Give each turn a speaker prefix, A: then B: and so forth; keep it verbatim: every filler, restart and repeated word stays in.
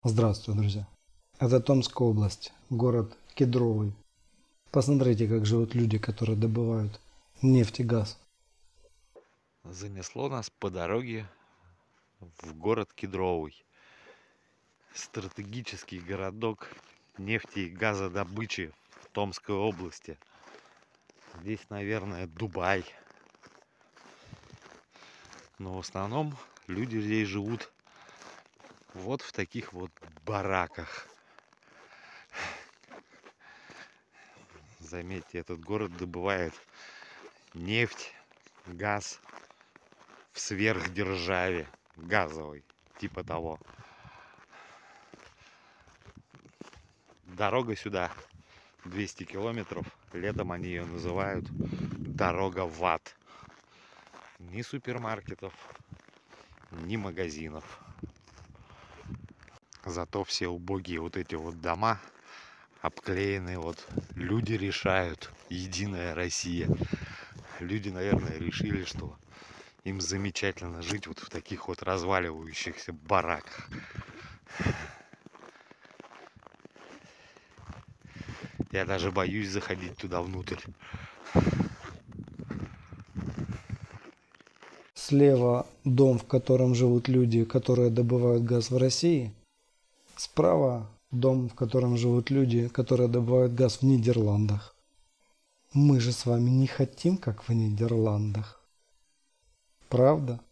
A: Здравствуйте, друзья. Это Томская область, город Кедровый. Посмотрите, как живут люди, которые добывают нефть и газ.
B: Занесло нас по дороге в город Кедровый. Стратегический городок нефти и газодобычи в Томской области. Здесь, наверное, Дубай. Но в основном люди здесь живут вот в таких вот бараках. Заметьте, этот город добывает нефть, газ в сверхдержаве газовой, типа того. Дорога сюда двести километров. Летом они ее называют дорога в ад. Ни супермаркетов, ни магазинов. Зато все убогие вот эти вот дома обклеены, вот люди решают, Единая Россия. Люди, наверное, решили, что им замечательно жить вот в таких вот разваливающихся бараках. Я даже боюсь заходить туда внутрь.
A: Слева дом, в котором живут люди, которые добывают газ в России. Справа дом, в котором живут люди, которые добывают газ в Нидерландах. Мы же с вами не хотим, как в Нидерландах. Правда?